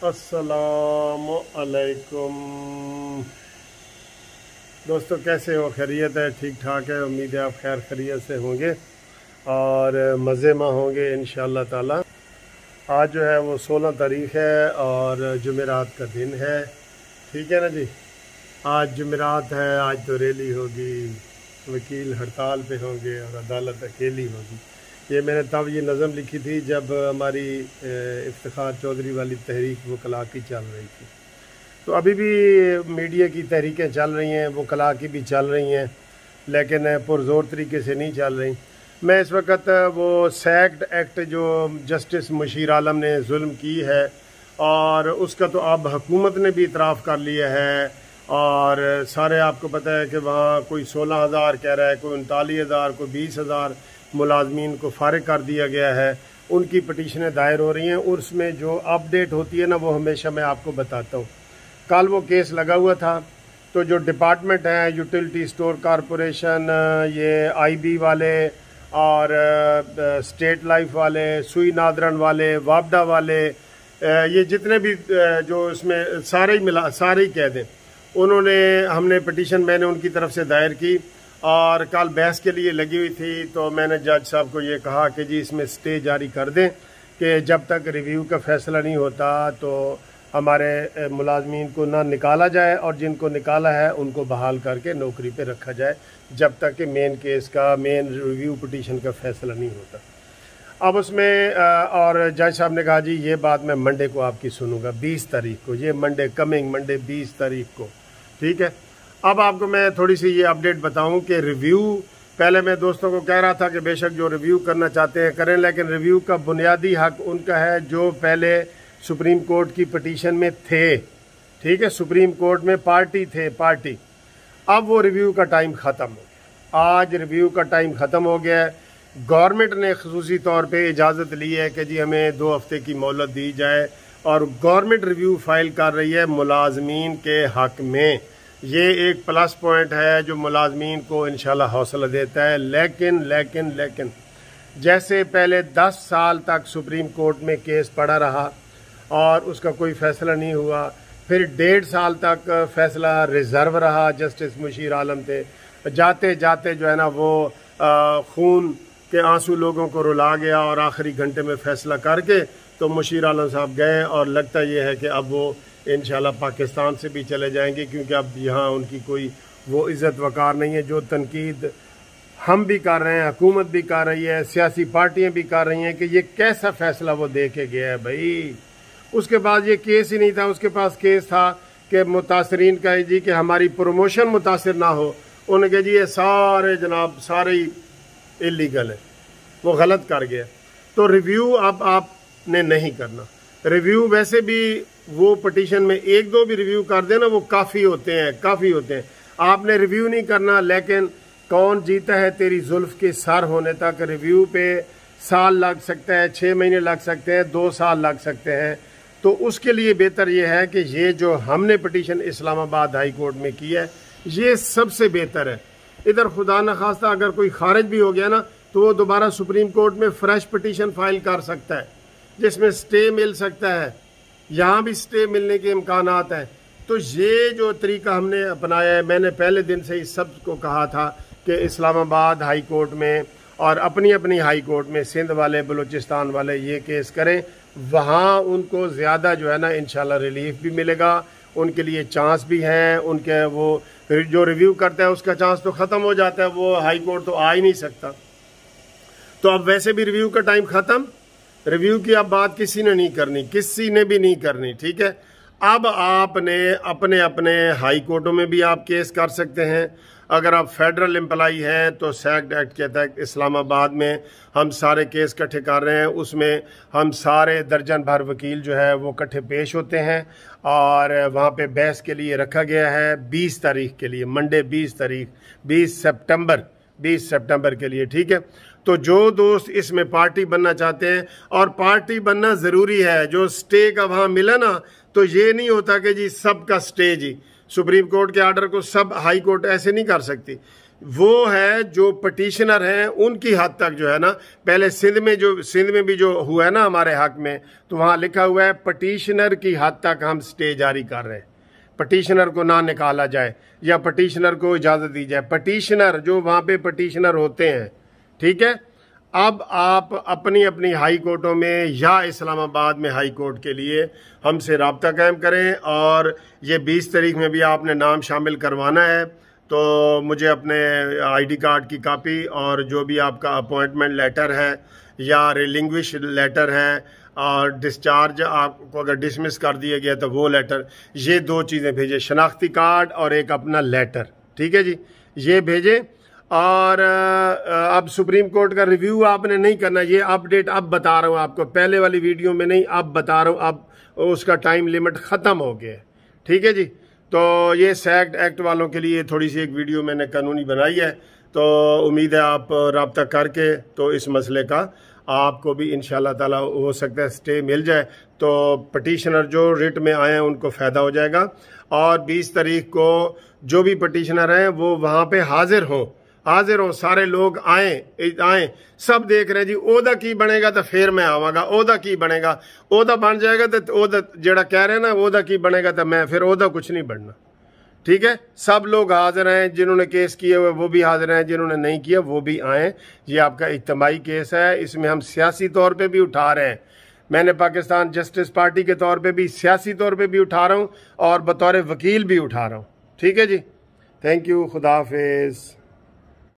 अस्सलाम अलैकुम दोस्तों, कैसे हो? खैरियत है? ठीक ठाक है। उम्मीद है आप खैर खैरियत से होंगे और मज़े में होंगे इंशाअल्लाह ताला। आज जो है वो 16 तारीख़ है और जुमेरात का दिन है। ठीक है ना जी। आज जुमेरात है, आज तो रैली होगी, वकील हड़ताल पे होंगे और अदालत अकेली होगी। ये मैंने तब ये नज़म लिखी थी जब हमारी इफ्तिखार चौधरी वाली तहरीक वकला की चल रही थी। तो अभी भी मीडिया की तहरीकें चल रही हैं, वकला की भी चल रही हैं, लेकिन पुरज़ोर तरीके से नहीं चल रही। मैं इस वक्त वो सैक्ट एक्ट जो जस्टिस मुशीर आलम ने जुल्म की है और उसका तो अब हुकूमत ने भी इतराफ़ कर लिया है और सारे आपको पता है कि वहाँ कोई 16,000 कह रहा है, कोई 39,000, कोई 20,000 मुलाजमीन को फारिग कर दिया गया है। उनकी पटिशनें दायर हो रही हैं और उसमें जो अपडेट होती है ना वो हमेशा मैं आपको बताता हूँ। कल वो केस लगा हुआ था तो जो डिपार्टमेंट है, यूटिलिटी स्टोर कॉरपोरेशन, ये आईबी वाले और स्टेट लाइफ वाले, सुई नादरन वाले, वापडा वाले, ये जितने भी जो इसमें सारे ही कह दें, उन्होंने हमने पटिशन मैंने उनकी तरफ से दायर की और कल बहस के लिए लगी हुई थी। तो मैंने जज साहब को ये कहा कि जी इसमें स्टे जारी कर दें कि जब तक रिव्यू का फैसला नहीं होता तो हमारे मुलाजमीन को ना निकाला जाए और जिनको निकाला है उनको बहाल करके नौकरी पे रखा जाए जब तक कि मेन केस का, मेन रिव्यू पटिशन का फैसला नहीं होता। अब उसमें और जज साहब ने कहा जी ये बात मैं मंडे को आपकी सुनूंगा, 20 तारीख को, ये मंडे कमिंग मंडे 20 तारीख को। ठीक है। अब आपको मैं थोड़ी सी ये अपडेट बताऊं कि रिव्यू, पहले मैं दोस्तों को कह रहा था कि बेशक जो रिव्यू करना चाहते हैं करें, लेकिन रिव्यू का बुनियादी हक उनका है जो पहले सुप्रीम कोर्ट की पटिशन में थे। ठीक है, सुप्रीम कोर्ट में पार्टी थे, पार्टी। अब वो रिव्यू का टाइम ख़त्म हो गया। आज रिव्यू का टाइम ख़त्म हो गया है। गवर्नमेंट ने खसूसी तौर पे इजाज़त ली है कि जी हमें 2 हफ्ते की मोहलत दी जाए और गवर्नमेंट रिव्यू फाइल कर रही है मुलाजमीन के हक में। ये एक प्लस पॉइंट है जो मुलाजमीन को इंशाल्लाह हौसला देता है। लेकिन जैसे पहले 10 साल तक सुप्रीम कोर्ट में केस पड़ा रहा और उसका कोई फैसला नहीं हुआ, फिर 1.5 साल तक फैसला रिजर्व रहा, जस्टिस मुशीर आलम थे, जाते जाते जो है ना वो खून के आंसू लोगों को रुला गया और आखिरी घंटे में फैसला करके तो मुशीर आलम साहब गए और लगता ये है कि अब वो इंशाल्लाह पाकिस्तान से भी चले जाएंगे, क्योंकि अब यहाँ उनकी कोई वो इज़्ज़त वकार नहीं है। जो तनकीद हम भी कर रहे हैं, हुकूमत भी कर रही है, सियासी पार्टियां भी कर रही हैं कि ये कैसा फैसला वो दे के गया है भाई। उसके बाद ये केस ही नहीं था, उसके पास केस था कि मुतासरीन का जी कि हमारी प्रमोशन मुतासर ना हो। उन्होंने कहा जी ये सारे जनाब सारे ही इलीगल है, वो गलत कर गया। तो रिव्यू अब आपने नहीं करना। रिव्यू वैसे भी वो पटिशन में 1-2 भी रिव्यू कर देना वो काफ़ी होते हैं। आपने रिव्यू नहीं करना। लेकिन कौन जीता है तेरी जुल्फ के सर होने तक, रिव्यू पे साल लग सकता है, 6 महीने लग सकते हैं, 2 साल लग सकते हैं। तो उसके लिए बेहतर ये है कि ये जो हमने पटिशन इस्लामाबाद हाई कोर्ट में की है ये सबसे बेहतर है। इधर खुदा न खास्ता अगर कोई खारिज भी हो गया ना तो वो दोबारा सुप्रीम कोर्ट में फ्रेश पटिशन फाइल कर सकता है जिसमें स्टे मिल सकता है। यहाँ भी स्टे मिलने के इम्कानात हैं। तो ये जो तरीका हमने अपनाया है, मैंने पहले दिन से ही सबको कहा था कि इस्लामाबाद हाई कोर्ट में और अपनी अपनी हाई कोर्ट में सिंध वाले, बलूचिस्तान वाले ये केस करें। वहाँ उनको ज़्यादा जो है ना इंशाल्लाह रिलीफ भी मिलेगा, उनके लिए चांस भी हैं। उनके वो जो रिव्यू करता है उसका चांस तो ख़त्म हो जाता है, वो हाई कोर्ट तो आ ही नहीं सकता। तो अब वैसे भी रिव्यू का टाइम ख़त्म, रिव्यू की अब बात किसी ने नहीं करनी, किसी ने भी नहीं करनी। ठीक है। अब आपने अपने अपने हाई कोर्टों में भी आप केस कर सकते हैं। अगर आप फेडरल एम्प्लाई हैं तो सैक्ट एक्ट के तहत इस्लामाबाद में हम सारे केस इकट्ठे कर रहे हैं। उसमें हम सारे दर्जन भर वकील जो है वो इकट्ठे पेश होते हैं और वहाँ पे बहस के लिए रखा गया है 20 तारीख के लिए, मंडे 20 तारीख, 20 सितंबर के लिए। ठीक है। तो जो दोस्त इसमें पार्टी बनना चाहते हैं, और पार्टी बनना ज़रूरी है, जो स्टे का वहाँ मिला ना, तो ये नहीं होता कि जी सबका स्टे जी सुप्रीम कोर्ट के आर्डर को सब हाई कोर्ट ऐसे नहीं कर सकती। وہ ہے جو پٹیشنر ہیں ان کی حد تک جو ہے نا، پہلے سندھ میں بھی جو ہوا ہے نا ہمارے حق میں، تو وہاں لکھا ہوا ہے پٹیشنر کی حد تک ہم سٹے جاری کر رہے ہیں، پٹیشنر کو نہ نکالا جائے یا پٹیشنر کو اجازت دی جائے، پٹیشنر جو وہاں پہ پٹیشنر ہوتے ہیں، ٹھیک ہے۔ اب آپ اپنی اپنی ہائی کورٹوں میں یا اسلام آباد میں ہائی کورٹ کے لیے ہم سے رابطہ قائم کریں، اور یہ 20 تاریخ میں بھی آپ نے نام شامل کروانا ہے، تو مجھے اپنے آئی ڈی کارڈ کی کاپی اور جو بھی آپ کا اپوائنٹمنٹ لیٹر ہے یا ریلنگوش لیٹر ہے اور ڈسچارج آپ کو اگر ڈسمس کر دیا گیا تو وہ لیٹر، یہ 2 چیزیں بھیجیں، شناختی کارڈ اور ایک اپنا لیٹر، ٹھیک ہے جی، یہ بھیجیں۔ اور اب سپریم کورٹ کا ریویو آپ نے نہیں کرنا، یہ اپ ڈیٹ اب بتا رہا ہوں آپ کو، پہلے والی ویڈیو میں نہیں، اب بتا رہا ہوں، اب اس کا ٹائم لیمٹ ختم ہو گیا ہے، ٹھیک ہے جی۔ تو یہ سیکٹ ایکٹ والوں کے لیے تھوڑی سی ایک ویڈیو میں نے قانونی بنائی ہے، تو امید ہے آپ رابطہ کر کے تو اس مسئلے کا آپ کو بھی انشاءاللہ تعالی ہو سکتا ہے سٹے مل جائے، تو پٹیشنر جو ریٹ میں آئے ہیں ان کو فائدہ ہو جائے گا، اور 20 تاریخ کو جو بھی پٹیشنر ہیں وہ وہاں پہ حاضر ہوں، سارے لوگ آئیں، سب دیکھ رہے ہیں جی عہدہ کی بنے گا تو پھر میں آواں گا، عہدہ کی بنے گا، عہدہ بن جائے گا تو عہدہ جڑا کہہ رہے ہیں نا عہدہ کی بنے گا تو میں پھر عہدہ کچھ نہیں بننا، ٹھیک ہے۔ سب لوگ حاضر ہیں، جنہوں نے کیس کیے ہوئے وہ بھی حاضر ہیں، جنہوں نے نہیں کیا وہ بھی آئیں، یہ آپ کا اجتماعی کیس ہے، اس میں ہم سیاسی طور پہ بھی اٹھا رہے ہیں، میں نے پاکستان جسٹس پارٹی کے طور پہ بھی سیاسی طور پہ بھی اٹھا رہا ہوں اور بطور وکیل بھی اٹھا رہا ہوں، ٹھیک ہے جی۔ تھینک یو، خدا حافظ۔